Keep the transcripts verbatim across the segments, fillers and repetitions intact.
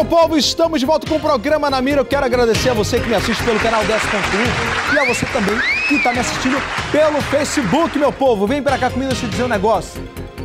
povo, estamos de volta com o programa Na Mira. Eu quero agradecer a você que me assiste pelo canal dez ponto um e a você também que está me assistindo pelo Facebook, meu povo. Vem pra cá comigo, deixa eu dizer um negócio.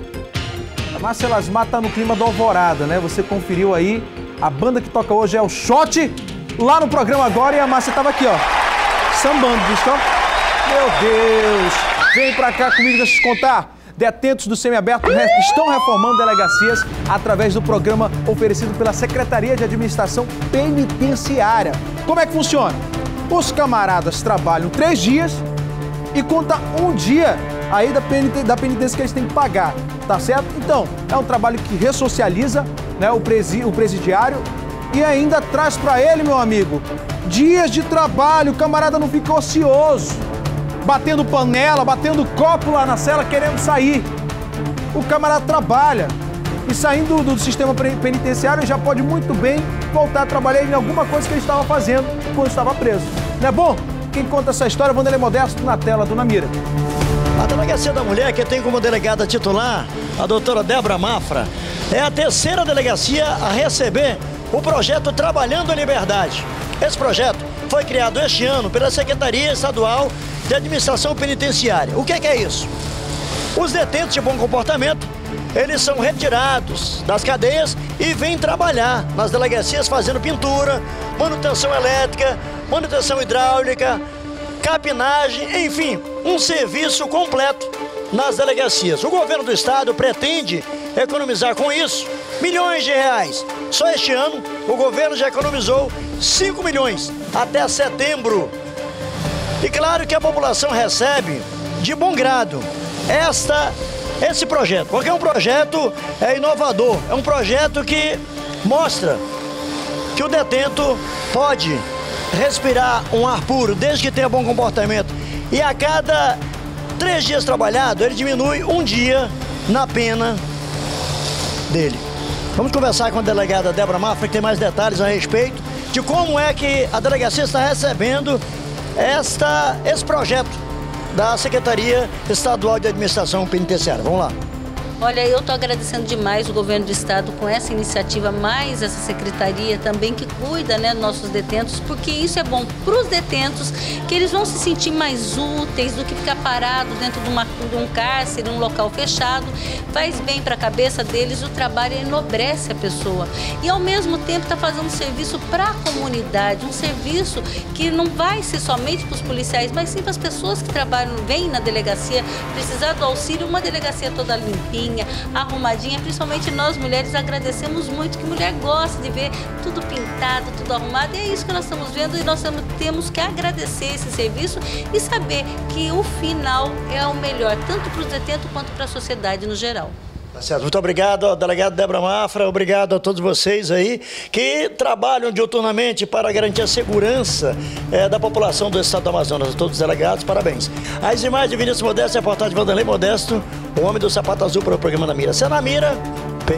A Márcia Elasmar tá no clima do Alvorada, né? Você conferiu aí, a banda que toca hoje é o Shot, lá no programa agora, e a Márcia tava aqui, ó, sambando, visto, ó. Meu Deus! Vem pra cá comigo, deixa eu te contar. Detentos do semiaberto estão reformando delegacias através do programa oferecido pela Secretaria de Administração Penitenciária. Como é que funciona? Os camaradas trabalham três dias e conta um dia aí da, peniten da penitência que eles têm que pagar, tá certo? Então, é um trabalho que ressocializa, né, o, presi o presidiário e ainda traz para ele, meu amigo, dias de trabalho. O camarada não fica ocioso, batendo panela, batendo copo lá na cela, querendo sair. O camarada trabalha e saindo do, do sistema penitenciário já pode muito bem voltar a trabalhar em alguma coisa que ele estava fazendo quando estava preso. Não é bom? Quem conta essa história é Vanderlei Modesto, na tela do Na Mira. A Delegacia da Mulher, que tem como delegada titular a doutora Débora Mafra, é a terceira delegacia a receber o projeto Trabalhando em Liberdade. Esse projeto foi criado este ano pela Secretaria Estadual de Administração Penitenciária. O que é, que é isso? Os detentos de bom comportamento, eles são retirados das cadeias e vêm trabalhar nas delegacias fazendo pintura, manutenção elétrica, manutenção hidráulica, capinagem, enfim, um serviço completo nas delegacias. O governo do estado pretende economizar com isso milhões de reais. Só este ano, o governo já economizou cinco milhões até setembro. E claro que a população recebe de bom grado esta, esse projeto, porque é um projeto é inovador, é um projeto que mostra que o detento pode respirar um ar puro desde que tenha bom comportamento. E a cada três dias trabalhado, ele diminui um dia na pena dele. Vamos conversar com a delegada Débora Mafra, que tem mais detalhes a respeito de como é que a delegacia está recebendo esta, esse projeto da Secretaria Estadual de Administração Penitenciária. Vamos lá. Olha, eu estou agradecendo demais o governo do estado com essa iniciativa, mais essa secretaria também que cuida, né, dos nossos detentos, porque isso é bom para os detentos, que eles vão se sentir mais úteis do que ficar parado dentro de, uma, de um cárcere, um local fechado. Faz bem para a cabeça deles, o trabalho enobrece a pessoa. E ao mesmo tempo está fazendo serviço para a comunidade, um serviço que não vai ser somente para os policiais, mas sim para as pessoas que trabalham, vêm na delegacia, precisar do auxílio, uma delegacia toda limpinha, arrumadinha. Principalmente nós mulheres agradecemos muito, que mulher gosta de ver tudo pintado, tudo arrumado, e é isso que nós estamos vendo, e nós temos que agradecer esse serviço e saber que o final é o melhor, tanto para os detentos quanto para a sociedade no geral. Tá certo. Muito obrigado, delegado Débora Mafra, obrigado a todos vocês aí que trabalham diuturnamente para garantir a segurança é, da população do estado do Amazonas. A todos os delegados, parabéns. As imagens de Vinícius Modesto e a reportagem de Vanderlei Modesto, o homem do sapato azul para o programa Na Mira. Se é Na Mira, P.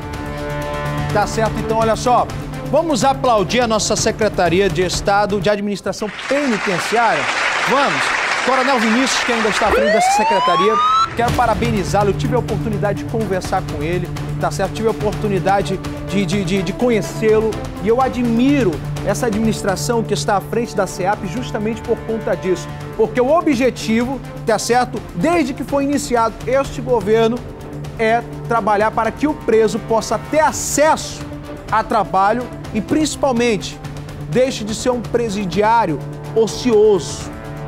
Tá certo, então olha só, vamos aplaudir a nossa Secretaria de Estado de Administração Penitenciária. Vamos, Coronel Vinícius, que ainda está à frente dessa secretaria. Quero parabenizá-lo, eu tive a oportunidade de conversar com ele, tá certo? Tive a oportunidade de, de, de, de conhecê-lo e eu admiro essa administração que está à frente da SEAP justamente por conta disso. Porque o objetivo, tá certo? Desde que foi iniciado este governo, é trabalhar para que o preso possa ter acesso a trabalho e principalmente deixe de ser um presidiário ocioso,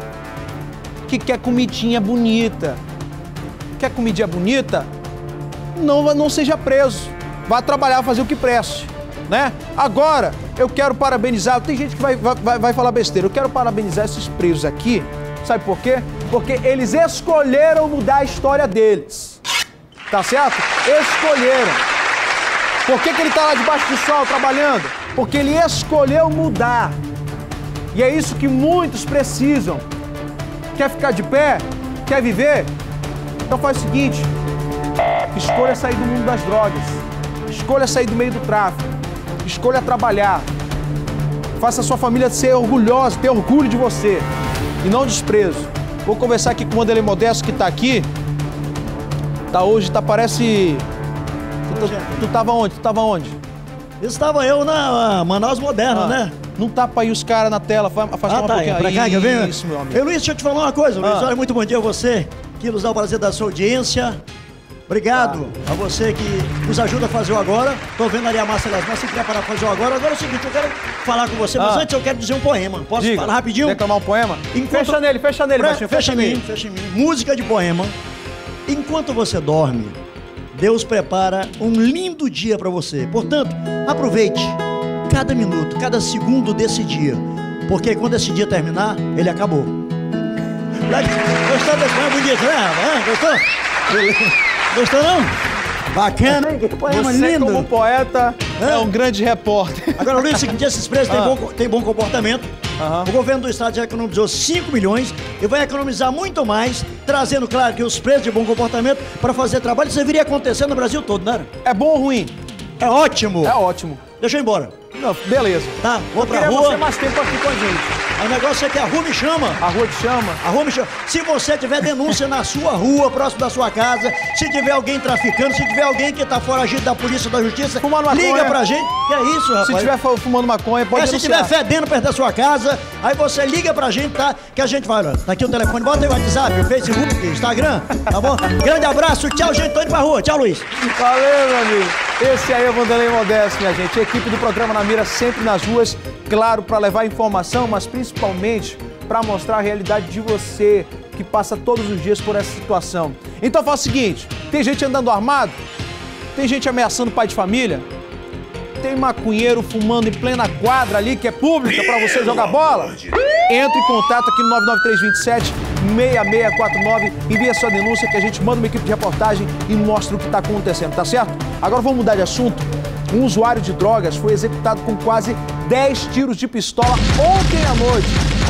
que quer comidinha bonita. Quer comidinha bonita? Não, não seja preso. Vá trabalhar, fazer o que preste, né? Agora, eu quero parabenizar, tem gente que vai, vai, vai falar besteira, eu quero parabenizar esses presos aqui, sabe por quê? Porque eles escolheram mudar a história deles, tá certo? Escolheram. Por que que ele tá lá debaixo do sol trabalhando? Porque ele escolheu mudar. E é isso que muitos precisam. Quer ficar de pé? Quer viver? Então faz o seguinte, escolha sair do mundo das drogas, escolha sair do meio do tráfico, escolha trabalhar, faça a sua família ser orgulhosa, ter orgulho de você e não desprezo. Vou conversar aqui com o Vanderlei Modesto, que está aqui, tá hoje, tá parece... Tu, tu, tu tava onde? Tu tava onde? Estava eu na Manaus Moderna, ah, né? Não tapa aí os caras na tela, faz ah, um tá, pouquinho. Pra cá, quer ver? Isso, meu amigo. Ei, Luiz, deixa eu te falar uma coisa, Luiz. Ah. Olha, muito bom dia a você, que nos dá o prazer da sua audiência. Obrigado ah. a você que nos ajuda a fazer o agora. Tô vendo ali a Márcia Las Massas se preparar para fazer o agora. Agora é o seguinte, eu quero falar com você, mas ah. antes eu quero dizer um poema. Posso Diga. falar rapidinho? Declamar um poema? Enquanto... Fecha nele, fecha nele, Pre... baixinho, fecha, fecha nele. Fecha em mim. Música de poema. Enquanto você dorme, Deus prepara um lindo dia para você. Portanto, aproveite cada minuto, cada segundo desse dia, porque quando esse dia terminar, ele acabou. Gostou desse poema bonito, né? Gostou? Gostou não? Bacana, hein? Que poema você lindo. Como poeta é, é um grande repórter. Agora, Luiz, é o seguinte, esses preços ah. têm, bom, têm bom comportamento. Uhum. O governo do estado já economizou cinco milhões e vai economizar muito mais, trazendo, claro, que os preços de bom comportamento para fazer trabalho. Isso deveria acontecer no Brasil todo, não era? É bom ou ruim? É ótimo. É ótimo. Deixa eu ir embora. Não, beleza. Tá, vou eu pra rua. você mais tempo aqui com a gente. O negócio é que a rua me chama. A rua te chama? A rua me chama. Se você tiver denúncia na sua rua, próximo da sua casa, se tiver alguém traficando, se tiver alguém que tá foragido da polícia ou da justiça, fumando maconha, liga pra gente. Que é isso, rapaz? Se tiver fumando maconha, pode é, se tiver fedendo perto da sua casa, aí você liga pra gente, tá? Que a gente vai lá. Tá aqui o telefone, bota aí o WhatsApp, o Facebook, o Instagram, tá bom? Grande abraço, tchau, gente. Tô indo pra rua. Tchau, Luiz. Valeu, meu amigo. Esse aí é o Vanderlei Modesto, minha gente. A equipe do programa Na Mira sempre nas ruas, claro, para levar informação, mas principalmente para mostrar a realidade de você que passa todos os dias por essa situação. Então faz o seguinte, tem gente andando armado? Tem gente ameaçando pai de família? Tem maconheiro fumando em plena quadra ali, que é pública, para você jogar bola? Entre em contato aqui no nove nove três dois sete, seis seis quatro nove, envia sua denúncia que a gente manda uma equipe de reportagem e mostra o que está acontecendo, tá certo? Agora vamos mudar de assunto. Um usuário de drogas foi executado com quase dez tiros de pistola ontem à noite.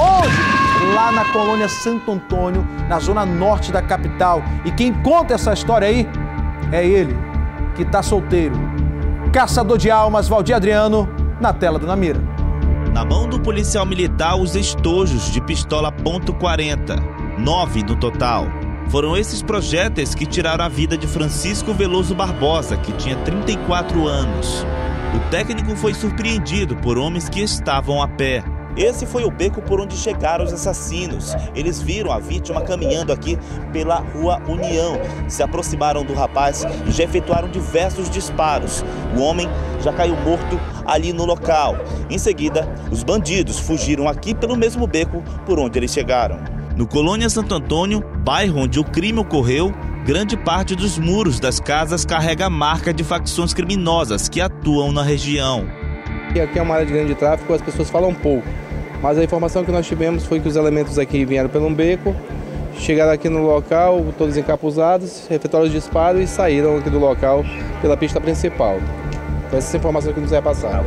Onde? Lá na colônia Santo Antônio, na zona norte da capital. E quem conta essa história aí é ele, que tá solteiro. Caçador de almas, Valdir Adriano, na tela do Na Mira. Na mão do policial militar, os estojos de pistola ponto quarenta, nove no total. Foram esses projéteis que tiraram a vida de Francisco Veloso Barbosa, que tinha trinta e quatro anos. O técnico foi surpreendido por homens que estavam a pé. Esse foi o beco por onde chegaram os assassinos. Eles viram a vítima caminhando aqui pela Rua União. Se aproximaram do rapaz e já efetuaram diversos disparos. O homem já caiu morto ali no local. Em seguida, os bandidos fugiram aqui pelo mesmo beco por onde eles chegaram. No Colônia Santo Antônio, bairro onde o crime ocorreu, grande parte dos muros das casas carrega a marca de facções criminosas que atuam na região. Aqui é uma área de grande tráfego, as pessoas falam pouco, mas a informação que nós tivemos foi que os elementos aqui vieram pelo beco, chegaram aqui no local, todos encapuzados, efetuaram os disparos e saíram aqui do local pela pista principal. Então essa é a informação que nos é passada.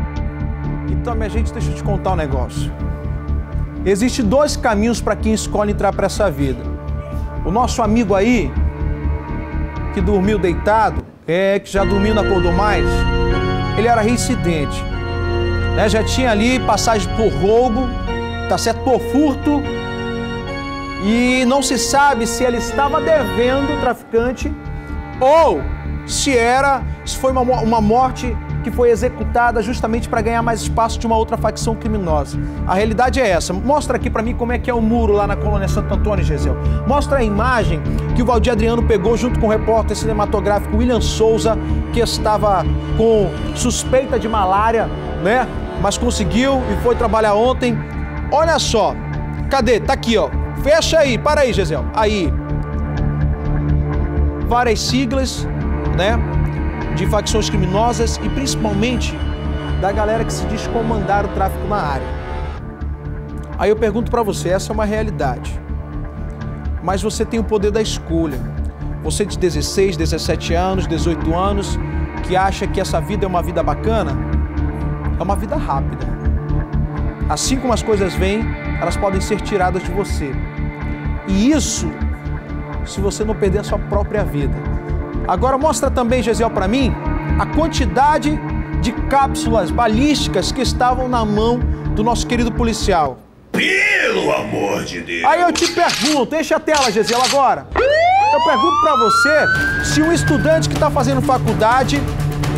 Então, minha gente, deixa eu te contar um negócio. Existem dois caminhos para quem escolhe entrar para essa vida. O nosso amigo aí, que dormiu deitado, é, que já dormiu não acordou mais, ele era reincidente. Né? Já tinha ali passagem por roubo, tá certo, por furto, e não se sabe se ele estava devendo o traficante ou se era, se foi uma, uma morte que foi executada justamente para ganhar mais espaço de uma outra facção criminosa. A realidade é essa. Mostra aqui para mim como é que é o muro lá na colônia Santo Antônio, Gisel. Mostra a imagem que o Valdir Adriano pegou junto com o repórter cinematográfico William Souza, que estava com suspeita de malária, né? Mas conseguiu e foi trabalhar ontem. Olha só. Cadê? Tá aqui, ó. Fecha aí. Para aí, Gisel. Aí. Várias siglas, né? De facções criminosas e principalmente da galera que se diz comandar o tráfico na área. Aí eu pergunto pra você, essa é uma realidade. Mas você tem o poder da escolha. Você de dezesseis, dezessete anos, dezoito anos, que acha que essa vida é uma vida bacana, é uma vida rápida. Assim como as coisas vêm, elas podem ser tiradas de você. E isso, se você não perder a sua própria vida. Agora mostra também, Gesiel, para mim, a quantidade de cápsulas balísticas que estavam na mão do nosso querido policial. Pelo amor de Deus! Aí eu te pergunto, enche a tela, Gesiel, agora. Eu pergunto para você se um estudante que está fazendo faculdade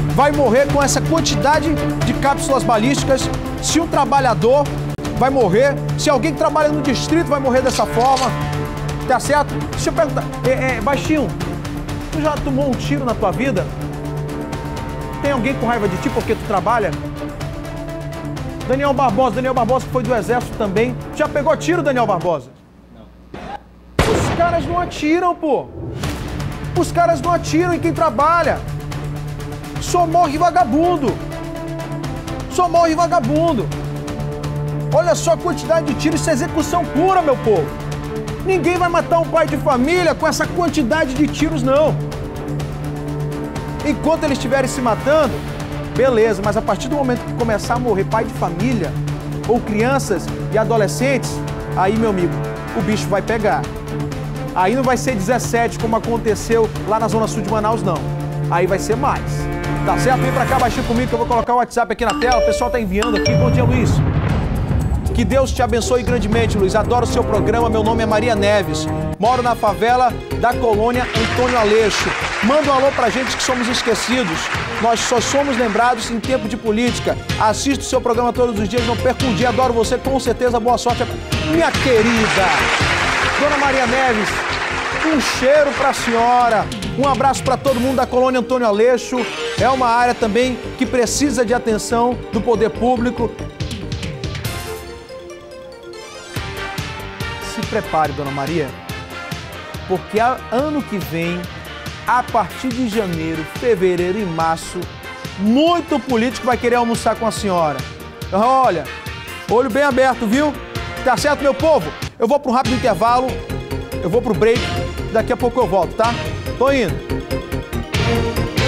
vai morrer com essa quantidade de cápsulas balísticas, se um trabalhador vai morrer, se alguém que trabalha no distrito vai morrer dessa forma, tá certo? Deixa eu perguntar, é, é, Baixinho, tu já tomou um tiro na tua vida? Tem alguém com raiva de ti porque tu trabalha? Daniel Barbosa, Daniel Barbosa que foi do Exército também, já pegou tiro, Daniel Barbosa? Não. Os caras não atiram, pô. Os caras não atiram em quem trabalha. Só morre vagabundo. Só morre vagabundo. Olha só a quantidade de tiros, isso é execução pura, meu povo. Ninguém vai matar um pai de família com essa quantidade de tiros, não. Enquanto eles estiverem se matando, beleza, mas a partir do momento que começar a morrer pai de família, ou crianças e adolescentes, aí, meu amigo, o bicho vai pegar. Aí não vai ser dezessete, como aconteceu lá na Zona Sul de Manaus, não. Aí vai ser mais. Tá certo? Vem pra cá, baixinho comigo, que eu vou colocar o WhatsApp aqui na tela. O pessoal tá enviando aqui. Bom dia, Luiz. Que Deus te abençoe grandemente, Luiz. Adoro o seu programa. Meu nome é Maria Neves. Moro na favela da colônia Antônio Aleixo. Manda um alô pra gente que somos esquecidos. Nós só somos lembrados em tempo de política. Assisto o seu programa todos os dias, não perco um dia. Adoro você, com certeza. Boa sorte. Minha querida Dona Maria Neves, um cheiro pra senhora. Um abraço para todo mundo da colônia Antônio Aleixo. É uma área também que precisa de atenção do poder público. Se prepare, Dona Maria, porque ano que vem, a partir de janeiro, fevereiro e março, muito político vai querer almoçar com a senhora. Olha, olho bem aberto, viu? Tá certo, meu povo? Eu vou para um rápido intervalo, eu vou pro break, daqui a pouco eu volto, tá? Tô indo.